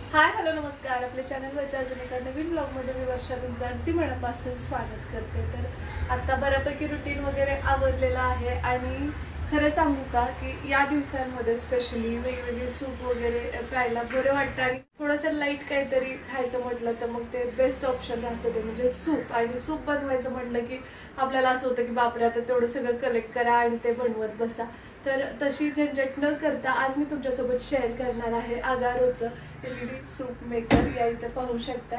Hi hello नमस्कार. आपल्या चॅनलवरच्या अजून एका नवीन ब्लॉगमध्ये मी वर्षा तुमचं अगदी मनापासून स्वागत करते. तर आता बऱ्यापैकी रुटीन वगैरे आवरलेलं आहे आणि खरं सांगू का की या दिवसांमध्ये स्पेशली वेगवेगळे सूप वगैरे प्यायला बरं वाटतं आणि थोडंसं लाईट काहीतरी खायचं म्हटलं तर मग ते बेस्ट ऑप्शन राहतं ते म्हणजे सूप. आणि सूप बनवायचं म्हटलं की आपल्याला असं होतं की बापरे आता तेवढं सगळं कलेक्ट करा आणि ते बनवत बसा. तर तशी झंझट न करता आज मी तुमच्यासोबत शेअर करणार आहे आगारोचं LED सूप मेकर. या इथं पाहू शकता.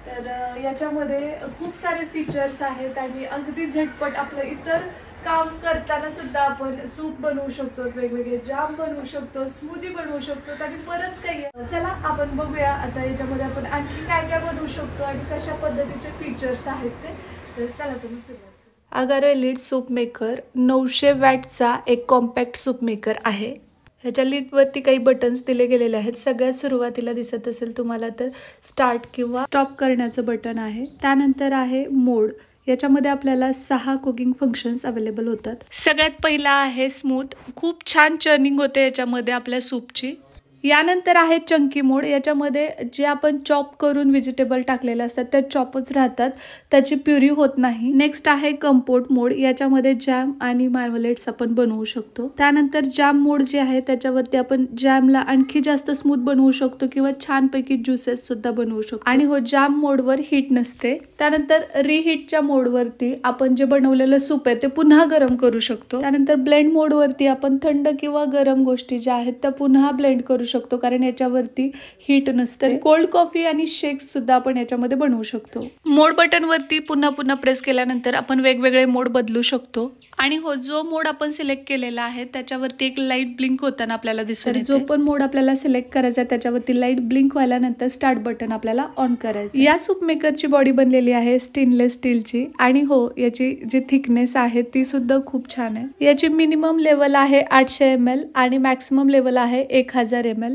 तर याच्यामध्ये खूप सारे फीचर्स आहेत आणि अगदी झटपट आपलं इतर काम करताना सुद्धा आपण सूप बनवू शकतो, वेगवेगळे जाम बनवू शकतो, स्मूदी बनवू शकतो आणि बरंच काही आहे. चला आपण बघूया आता याच्यामध्ये आपण आणखी काय काय बनवू शकतो आणि कशा पद्धतीचे फीचर्स आहेत ते. तर चला तुम्ही सुरुवात. आगारो LED सूप मेकर 900 वॅटचा एक कॉम्पॅक्ट सूप मेकर आहे. ह्याच्या लीडवरती काही बटन्स दिले गेलेले आहेत. सगळ्यात सुरुवातीला दिसत असेल तुम्हाला तर स्टार्ट किंवा स्टॉप करण्याचं बटन आहे. त्यानंतर आहे मोड. याच्यामध्ये आपल्याला 6 कुकिंग फंक्शन्स अवेलेबल होतात. सगळ्यात पहिला आहे स्मूथ. खूप छान चर्निंग होते याच्यामध्ये आपल्या सूपची. यानंतर आहे चंकी मोड. याच्यामध्ये जे आपण चॉप करून व्हेजिटेबल टाकलेले असतात त्या चॉपच राहतात, त्याची प्युरी होत नाही. नेक्स्ट आहे कंपोट मोड. याच्यामध्ये जॅम आणि मार्मलेट्स आपण बनवू शकतो. त्यानंतर जॅम मोड जे आहे त्याच्यावरती आपण जॅमला आणखी जास्त स्मूथ बनवू शकतो किंवा छानपैकी ज्युसेस सुद्धा बनवू शकतो. आणि हो, जॅम मोडवर हीट नसते. त्यानंतर रिहीटच्या मोडवरती आपण जे बनवलेलं सूप आहे ते पुन्हा गरम करू शकतो. त्यानंतर ब्लेंड मोडवरती आपण थंड किंवा गरम गोष्टी ज्या आहेत त्या पुन्हा ब्लेंड करू शकतो कारण याच्यावरती हीट नसते. कोल्ड कॉफी आणि शेक्स सुद्धा आपण याच्यामध्ये बनवू शकतो. मोड बटन वरती पुन्हा पुन्हा प्रेस केल्यानंतर आपण वेगवेगळे मोड बदलू शकतो. आणि हो, जो मोड आपण सिलेक्ट केलेला आहे त्याच्यावरती एक लाईट ब्लिंक होताना आपल्याला दिसतो. जो पण मोड आपल्याला सिलेक्ट करायचा आहे त्याच्यावरती लाईट ब्लिंक व्हायल्यानंतर स्टार्ट बटन आपल्याला ऑन करायचं. या सूप मेकरची बॉडी बनलेली आहे स्टेनलेस स्टीलची. आणि हो, याची जी थिकनेस आहे ती सुद्धा खूप छान आहे. याची मिनिमम लेवल आहे 800 ml आणि मॅक्सिमम लेवल आहे 1000 ml.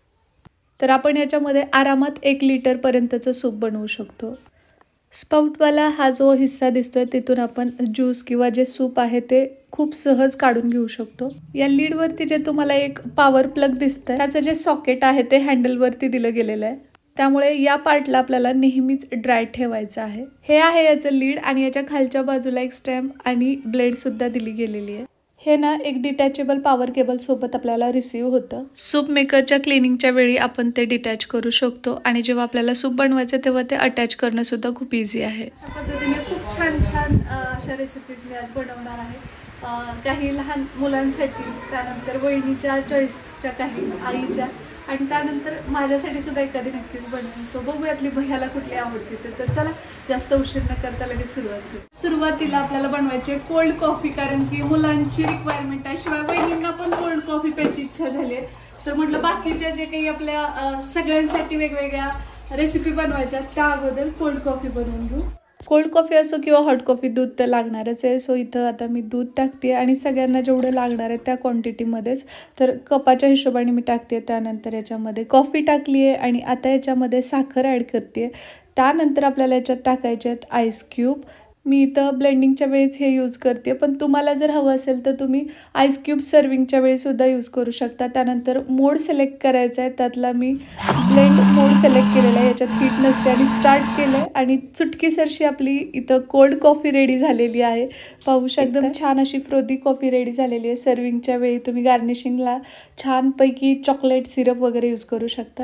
तर आपण याच्यामध्ये आरामात 1 लिटर पर्यंतचं सूप बनवू शकतो. स्पाउटवाला हा जो हिस्सा दिसतोय तिथून आपण ज्यूस किंवा जे सूप आहे ते खूप सहज काढून घेऊ शकतो. या लीडवरती जे तुम्हाला एक पॉवर प्लग दिसतंय त्याचं जे सॉकेट आहे ते हँडलवरती दिलं गेलेलं आहे. त्यामुळे या पार्टला आपल्याला नेहमीच ड्राय ठेवायचं आहे. हे आहे याचं लीड आणि याच्या खालच्या बाजूला एक स्टॅम्प आणि ब्लेड सुद्धा दिली गेलेली आहे. हे ना एक डिटॅचेबल पॉवर केबल सोबत आपल्याला रिसीव्ह होतं. सूप मेकरच्या क्लिनिंगच्या वेळी आपण ते डिटॅच करू शकतो आणि जेव्हा आपल्याला सूप बनवायचं तेव्हा ते अटॅच करणं सुद्धा खूप इझी आहे. अशा पद्धतीने खूप छान छान अशा रेसिपीज मी आज बनवणार आहे. काही लहान मुलांसाठी, त्यानंतर वहिनीच्या चॉईसच्या, काही आईच्या आणि त्यानंतर माझ्यासाठी सुद्धा एखादी नक्कीच बनवेन. सो बघूयातली भैयाला कुठली आवडते तर चला जास्त उशीर न करता लगेच सुरुवात करू. सुरुवातीला आपल्याला बनवायची आहे कोल्ड कॉफी कारण की मुलांची रिक्वायरमेंट आहे. शिवाय वहिनींना पण कोल्ड कॉफी प्यायची इच्छा झाली आहे. तर म्हटलं बाकीच्या जे काही आपल्या सगळ्यांसाठी वेगवेगळ्या रेसिपी बनवायच्या त्या अगोदर कोल्ड कॉफी बनवून घेऊ. कोल्ड कॉफी असो किंवा हॉट कॉफी दूध तर लागणारच आहे. सो इथं आता मी दूध टाकते आणि सगळ्यांना जेवढं लागणार आहे त्या क्वांटिटीमध्येच. तर कपाच्या हिशोबाने मी टाकते. त्यानंतर याच्यामध्ये कॉफी टाकली आहे आणि आता याच्यामध्ये साखर ॲड करते. त्यानंतर आपल्याला याच्यात टाकायचे आहेत आईस क्यूब. मी इथं ब्लेंडिंगच्या वेळेस हे यूज करते, पण तुम्हाला जर हवं असेल तर तुम्ही आईस क्यूब सर्विंगच्या वेळी सुद्धा यूज करू शकता. त्यानंतर मोड सिलेक्ट करायचा आहे. त्यातला मी ब्लेंड मोड सिलेक्ट केलेला आहे. याच्यात हीट नसते आणि स्टार्ट केलं आहे आणि चुटकीसरशी आपली इथं कोल्ड कॉफी रेडी झालेली आहे. पाहू शकता एकदम छान अशी फ्रोदी कॉफी रेडी झालेली आहे. सर्विंगच्या वेळी तुम्ही गार्निशिंगला छानपैकी चॉकलेट सिरप वगैरे यूज करू शकता.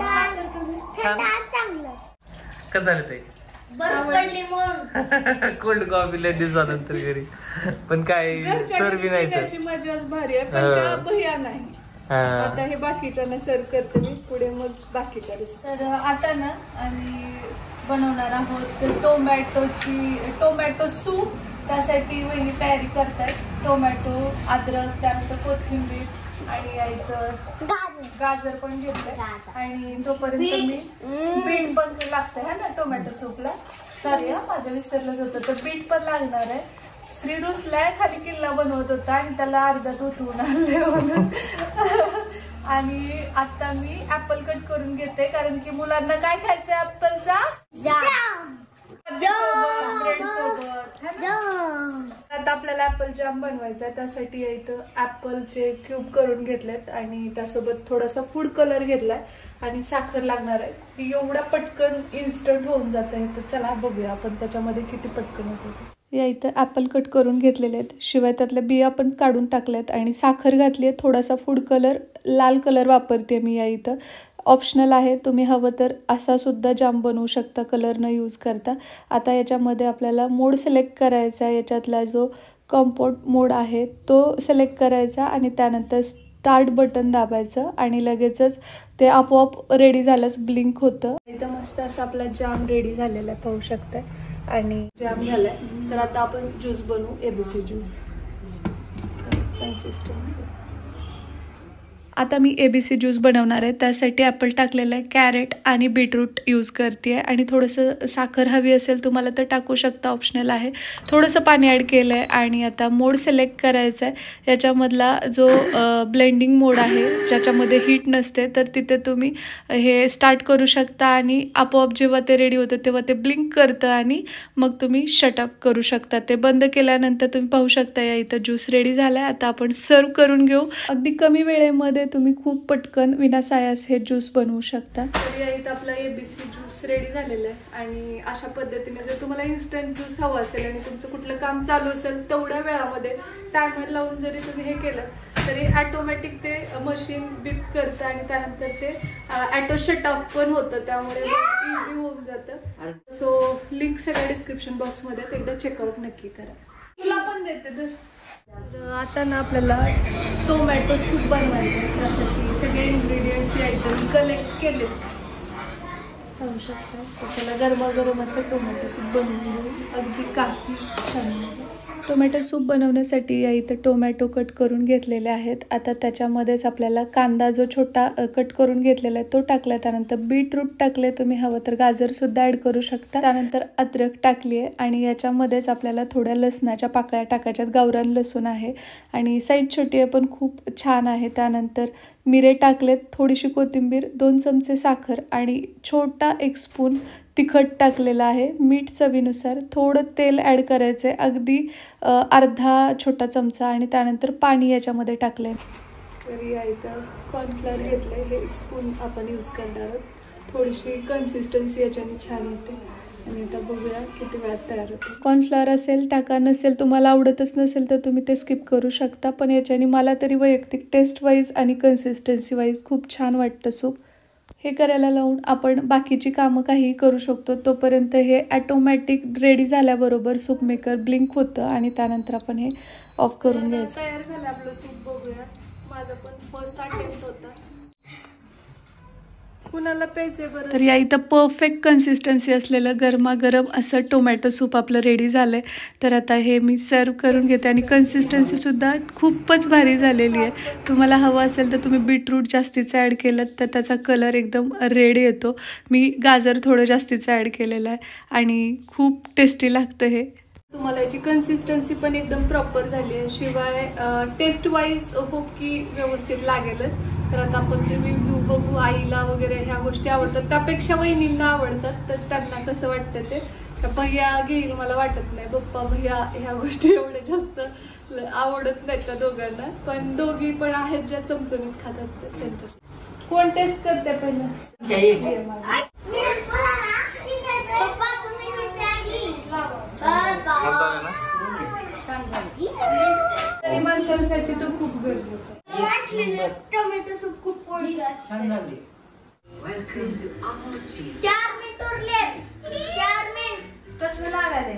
कसं झालं ते कोल्ड कॉफी लय दिवसानंतर घरी, पण काय सर्व नाही तर मजाच भारी आहे. पण भैया नाही. आता हे बाकीचं सर्व करते मी पुढे, मग बाकीच्या. तर आता ना आम्ही बनवणार आहोत टोमॅटो सूप. त्यासाठी वहिनी तयारी करतायत. टोमॅटो, अद्रक, त्यानंतर कोथिंबीर आणि गाजर पण घेतलंय आणि तोपर्यंत मी बीट पण लागतंय है ना टोमॅटो सूपला. सॉरी माझं विसरलंच होतं. तर बीट पण लागणार आहे. श्रीरुसला खाली किल्ला बनवत होता आणि त्याला अर्ध्यात उठवून आणले म्हणून. आणि आता मी ऍपल कट करून घेते कारण की मुलांना काय खायचंय ऍपलचा ब्रेड सोबत है ना? आता आपल्याला ऍपल जाम बनवायचा आहे, त्यासाठी इथं ऍपलचे क्यूब करून घेतलेत आणि त्यासोबत थोडासा फूड कलर घेतलाय आणि साखर लागणार आहे. एवढा पटकन इन्स्टंट होऊन जात आहे. तर चला बघूया आपण त्याच्यामध्ये किती पटकन होतं. या इथं ॲपल कट करून घेतलेले आहेत, शिवाय त्यातल्या बिया पण काढून टाकल्यात आणि साखर घातली आहे. थोडासा फूड कलर, लाल कलर वापरते मी या इथं. ऑप्शनल आहे, तुम्ही हवं तर असा सुद्धा जाम बनवू शकता कलर न यूज करता. आता याच्यामध्ये आपल्याला मोड सिलेक्ट करायचा आहे. याच्यातला जो कम्पोर्ट मोड आहे तो सिलेक्ट करायचा आणि त्यानंतर स्टार्ट बटन दाबायचं आणि लगेचच ते आपोआप रेडी झालंच ब्लिंक होतं. एकदम मस्त असं आपला जाम रेडी झालेला आहे, पाहू शकताय. आणि जाम झालाय. तर आता आपण ज्यूस बनवू, ABC ज्यूस. कन्सिस्टन्सी आता मी ABC ज्यूस बनवणार आहे. त्यासाठी ॲपल टाकलेलं आहे, कॅरेट आणि बीटरूट यूज करते आहे आणि थोडंसं साखर हवी असेल तुम्हाला तर टाकू शकता, ऑप्शनल आहे. थोडंसं पाणी ॲड केलं आहे आणि आता मोड सिलेक्ट करायचा आहे. याच्यामधला जो ब्लेंडिंग मोड आहे ज्याच्यामध्ये हीट नसते, तर तिथे तुम्ही हे स्टार्ट करू शकता आणि आपोआप जेव्हा ते रेडी होतं तेव्हा ते ब्लिंक करतं आणि मग तुम्ही शटअप करू शकता. ते बंद केल्यानंतर तुम्ही पाहू शकता या इथं ज्यूस रेडी झाला आहे. आता आपण सर्व करून घेऊ. अगदी कमी वेळेमध्ये तुम्ही खूप पटकन विनासायास हे ज्यूस बनवू शकता. तर या इथं आपला ABC ज्यूस रेडी झालेला आहे आणि अशा पद्धतीने जर तुम्हाला इन्स्टंट ज्यूस हवं असेल आणि तुमचं कुठलं काम चालू असेल तेवढ्या वेळामध्ये टायमर लावून जरी तुम्ही हे केलं तरी ॲटोमॅटिक ते मशीन बीप करतं आणि त्यानंतर ते ॲटो शटअप पण होतं, त्यामुळे इझी होऊन जातं. सो लिंक सगळ्या डिस्क्रिप्शन बॉक्समध्ये एकदा चेकआउट नक्की करा. तुला पण देते तर. आता ना आपल्याला टोमॅटो सूप बनवायचं आहे. त्यासाठी सगळे इन्ग्रेडियंट्स यायचं कलेक्ट केले, पाहू शकता. त्याला गरमागरम असं टोमॅटो सूप बनवून घेऊ. अगदी काही छान. टोमॅटो सूप बनवण्यासाठी या इथं टोमॅटो कट करून घेतलेले आहेत. आता त्याच्यामध्येच आपल्याला कांदा जो छोटा कट करून घेतलेला आहे तो टाकला. त्यानंतर बीटरूट टाकले, तुम्ही हवं तर गाजरसुद्धा ॲड करू शकता. त्यानंतर अद्रक टाकली आहे आणि याच्यामध्येच आपल्याला थोड्या लसणाच्या पाकळ्या टाकायच्यात. गावरान लसूण आहे आणि साईज छोटी आहे पण खूप छान आहे. त्यानंतर मिरे टाकलेत, थोडीशी कोथिंबीर, 2 चमचे साखर आणि छोटा 1 स्पून तिखट टाकलेलं आहे. मीठ चवीनुसार. थोडं तेल ॲड करायचं आहे, अगदी अर्धा छोटा चमचा आणि त्यानंतर पाणी याच्यामध्ये टाकलं आहे. तर या इथं कॉर्नफ्लॉवर घेतलं आहे, हे 1 स्पून आपण यूज करणार आहोत. थोडीशी कन्सिस्टन्सी याच्याने छान येते आणि आता बघूया किती वेळात तयार होते. कॉर्नफ्लॉवर असेल टाका, नसेल तुम्हाला आवडतच नसेल तर तुम्ही ते स्किप करू शकता. पण याच्याने मला तरी वैयक्तिक टेस्ट वाईज आणि कन्सिस्टन्सी वाईज खूप छान वाटतं सूप. हे करायला लावून आपण बाकीची कामं काही करू शकतो. तोपर्यंत हे ॲटोमॅटिक रेडी झाल्याबरोबर सूप मेकर ब्लिंक होतं आणि त्यानंतर आपण हे ऑफ करून घ्यायचं. तयार झालं आपलं सूप. बघूया, माझा पण फर्स्ट अटेम्प्ट होता. कुणाला प्यायचे बरं. तर या इथं परफेक्ट कन्सिस्टन्सी असलेलं गरमागरम असं टोमॅटो सूप आपलं रेडी झालंय. तर आता हे मी सर्व करून घेते आणि कन्सिस्टन्सी सुद्धा खूपच भारी झालेली आहे. तुम्हाला हवं असेल तर तुम्ही बीटरूट जास्तीचं ॲड केलं तर त्याचा कलर एकदम रेड येतो. मी गाजर थोडं जास्तीचं ॲड केलेलं आहे आणि खूप टेस्टी लागतं हे. तुम्हाला याची कन्सिस्टन्सी पण एकदम प्रॉपर झाली आहे, शिवाय टेस्ट वाईज हो की व्यवस्थित लागेलच. तर आता आपण ते रिव्ह्यू बघू. आईला वगैरे ह्या गोष्टी आवडतात, त्यापेक्षा वहिनींना आवडतात. तर त्यांना कसं वाटतं ते. भैया घेईल मला वाटत नाही, पप्पा भैया ह्या गोष्टी एवढ्या जास्त आवडत नाहीत त्या दोघांना. पण दोघी पण आहेत ज्या चमचमीत खातात त्यांच्या. कोण टेस्ट करते पहिलं? माणसांसाठी तो खूप गरजेचं आहे. टोमॅटो सूप खूप छान झाले. 4 मिनिट उरले. 4 मिनिट कसं लागायलंय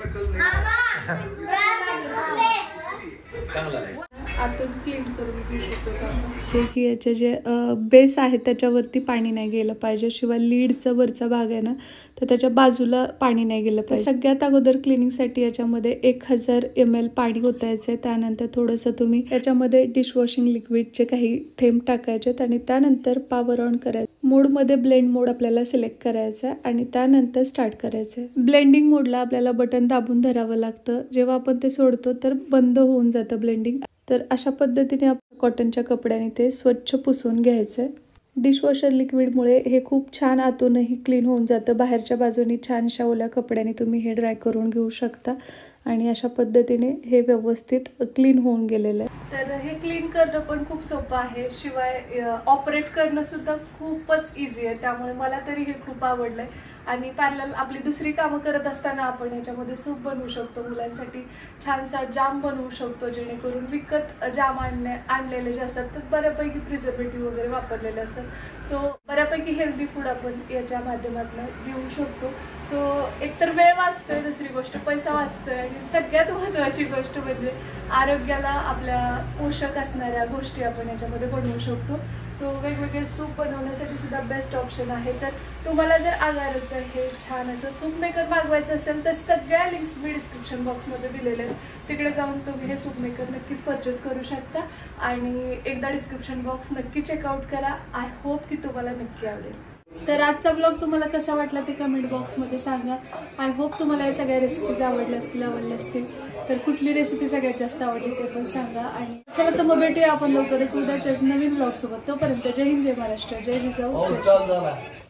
आतून क्लीन करून घेऊ शकतो. जे की याचे जे बेस आहे त्याच्यावरती पाणी नाही गेलं पाहिजे, शिवाय लीडचा वरचा भाग आहे ना तर त्याच्या बाजूला पाणी नाही गेलं पाहिजे. सगळ्यात अगोदर क्लिनिंगसाठी याच्यामध्ये 1000 ml पाणी ओतायचं आहे. त्यानंतर थोडंसं तुम्ही याच्यामध्ये डिशवॉशिंग लिक्विडचे काही थेंब टाकायचे आणि त्यानंतर पॉवर ऑन करायचं. मोडमध्ये ब्लेंड मोड आपल्याला सिलेक्ट करायचा आहे आणि त्यानंतर स्टार्ट करायचं आहे. ब्लेंडिंग मोडला आपल्याला बटन दाबून धरावं लागतं. जेव्हा आपण ते सोडतो तर बंद होऊन जातं ब्लेंडिंग. तर अशा पद्धतीने आपण कॉटनच्या कपड्याने ते स्वच्छ पुसून घ्यायचं आहे. डिशवॉशर लिक्विडमुळे हे खूप छान आतूनही क्लीन होऊन जातं. बाहेरच्या बाजूनी छानशा ओल्या कपड्याने तुम्ही हे ड्राय करून घेऊ शकता आणि अशा पद्धतीने हे व्यवस्थित क्लीन होऊन गेलेलं आहे. तर हे क्लीन करणं पण खूप सोपं आहे, शिवाय ऑपरेट करणं सुद्धा खूपच इझी आहे. त्यामुळे मला तरी हे खूप आवडलंय. आणि पॅरलल आपली दुसरी कामं करत असताना आपण याच्यामध्ये सूप बनवू शकतो, मुलांसाठी छानसा जाम बनवू शकतो, जेणेकरून विकत जाम आणलेले जे असतात तर बऱ्यापैकी प्रिझर्वेटिव्ह वगैरे वापरलेले असतात. सो बऱ्यापैकी हेल्दी फूड आपण याच्या माध्यमातून घेऊ शकतो. सो एकतर वेळ वाचतोय, दुसरी गोष्ट पैसा वाचतोय आणि सगळ्यात महत्त्वाची गोष्ट म्हणजे आरोग्याला आपल्या पोषक असणाऱ्या गोष्टी आपण याच्यामध्ये बनवू शकतो. सो वेगवेगळे सूप बनवण्यासाठी सुद्धा बेस्ट ऑप्शन आहे. तर तुम्हाला जर आगाराचं हे छान असं सूप मेकर मागवायचं असेल तर सगळ्या लिंक्स मी डिस्क्रिप्शन बॉक्समध्ये दिलेले आहेत, तिकडे जाऊन तुम्ही हे सूप मेकर नक्कीच परचेस करू शकता. आणि एकदा डिस्क्रिप्शन बॉक्स नक्की चेकआउट करा. आय होप की तुम्हाला नक्की आवडेल. तर आजचा ब्लॉग तुम्हाला कसा वाटला ते कमेंट बॉक्समध्ये सांगा. आय होप तुम्हाला या सगळ्या रेसिपीज आवडल्या असतील. तर कुठली रेसिपी सगळ्यात जास्त आवडली ते पण सांगा. आणि चला तर मग भेटूया आपण लवकरच उद्याच्याच नवीन ब्लॉग सोबत. तोपर्यंत जय हिंद, जय महाराष्ट्र, जय जिजाऊ, जय